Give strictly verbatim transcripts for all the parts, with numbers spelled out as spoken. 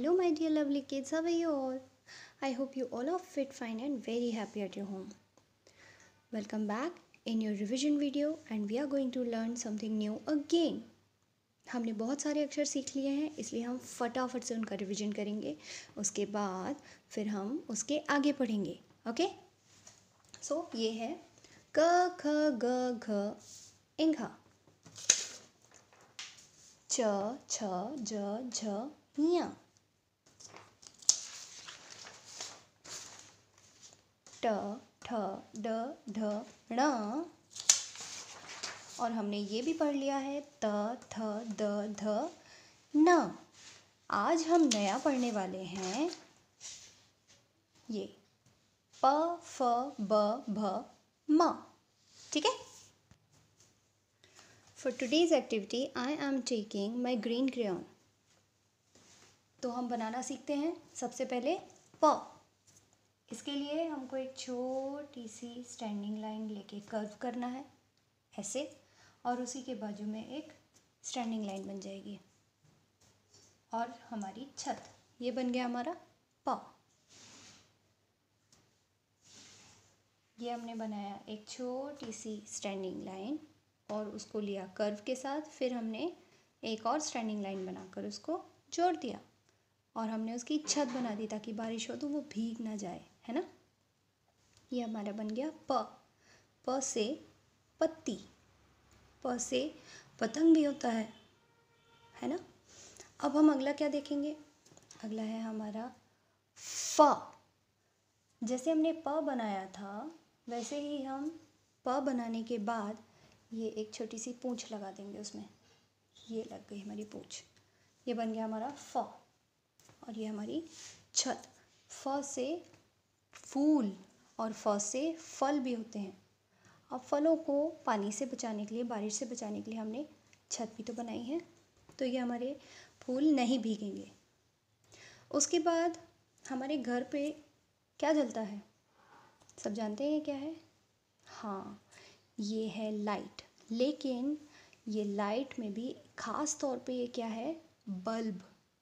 Hello, my dear lovely kids. How are you all? I hope you all are fit, fine, and very happy at your home. Welcome back in your revision video, and we are going to learn something new again. हमने बहुत सारे अक्षर सीख लिए हैं, इसलिए हम फटाफट से उनका रिवीजन करेंगे. उसके बाद फिर हम उसके आगे पढ़ेंगे. ओके? सो ये है क ख ग घ इंघा, च छ ज झ ञ, ट ठ ड ढ ण, और हमने ये भी पढ़ लिया है त थ द ध न. आज हम नया पढ़ने वाले हैं ये प फ ब भ म. ठीक है? For today's activity I am taking my green crayon. तो हम बनाना सीखते हैं. सबसे पहले प. इसके लिए हमको एक छोटी सी स्टैंडिंग लाइन लेके कर्व करना है ऐसे, और उसी के बाजू में एक स्टैंडिंग लाइन बन जाएगी और हमारी छत. ये बन गया हमारा प. ये हमने बनाया एक छोटी सी स्टैंडिंग लाइन और उसको लिया कर्व के साथ. फिर हमने एक और स्टैंडिंग लाइन बनाकर उसको जोड़ दिया और हमने उसकी छत बना दी ताकि बारिश हो तो वो भीग ना जाए, है ना. ये हमारा बन गया प. प से पत्ती. प से पतंग भी होता है, है ना. अब हम अगला क्या देखेंगे? अगला है हमारा फ. जैसे हमने प बनाया था वैसे ही हम प बनाने के बाद ये एक छोटी सी पूंछ लगा देंगे उसमें. ये लग गई हमारी पूंछ. ये बन गया हमारा फ. और ये हमारी छत. फ से फूल और फ से फल भी होते हैं. अब फलों को पानी से बचाने के लिए, बारिश से बचाने के लिए हमने छत भी तो बनाई है, तो ये हमारे फूल नहीं भीगेंगे. उसके बाद हमारे घर पे क्या जलता है? सब जानते हैं क्या है? हाँ, ये है लाइट. लेकिन ये लाइट में भी ख़ास तौर पे ये क्या है? बल्ब.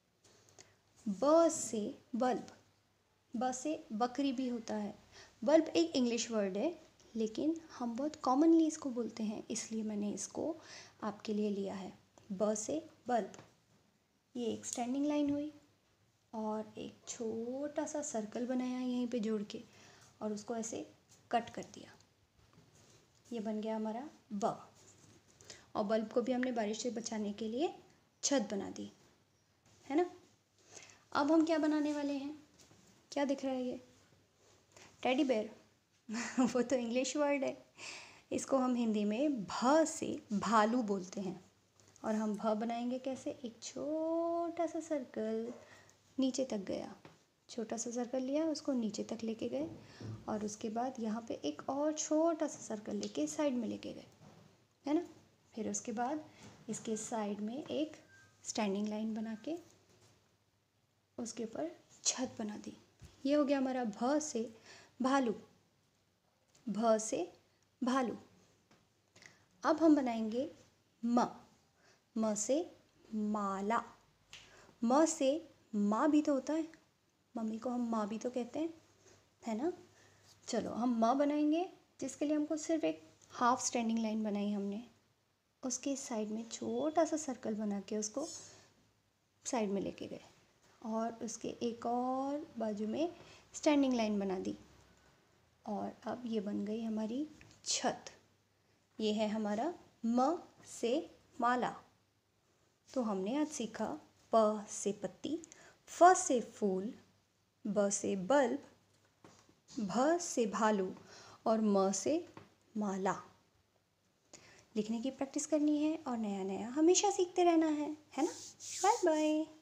ब से बल्ब. ब से बकरी भी होता है. बल्ब एक इंग्लिश वर्ड है लेकिन हम बहुत कॉमनली इसको बोलते हैं, इसलिए मैंने इसको आपके लिए लिया है. ब से बल्ब. ये एक स्टैंडिंग लाइन हुई और एक छोटा सा सर्कल बनाया यहीं पे जोड़ के और उसको ऐसे कट कर दिया. ये बन गया हमारा ब. और बल्ब को भी हमने बारिश से बचाने के लिए छत बना दी, है ना. अब हम क्या बनाने वाले हैं? क्या दिख रहा है ये? Teddy bear. वो तो इंग्लिश वर्ड है. इसको हम हिंदी में भ से भालू बोलते हैं. और हम भ बनाएंगे कैसे? एक छोटा सा सर्कल नीचे तक गया. छोटा सा सर्कल लिया, उसको नीचे तक लेके गए और उसके बाद यहाँ पे एक और छोटा सा सर्कल लेके साइड में लेके गए, है ना. फिर उसके बाद इसके साइड में एक स्टैंडिंग लाइन बना के उसके ऊपर छत बना दी. ये हो गया हमारा भ से भालू. भ से भालू. अब हम बनाएंगे म. म से माला. म से माँ भी तो होता है. मम्मी को हम माँ भी तो कहते हैं, है ना. चलो हम म बनाएंगे, जिसके लिए हमको सिर्फ एक हाफ स्टैंडिंग लाइन बनाई हमने. उसके साइड में छोटा सा सर्कल बना के उसको साइड में लेके गए और उसके एक और बाजू में स्टैंडिंग लाइन बना दी. और अब ये बन गई हमारी छत. ये है हमारा म से माला. तो हमने आज सीखा प से पत्ती, फ से फूल, ब से बल्ब, भ से भालू और म से माला. लिखने की प्रैक्टिस करनी है और नया नया हमेशा सीखते रहना है, है ना. Bye bye.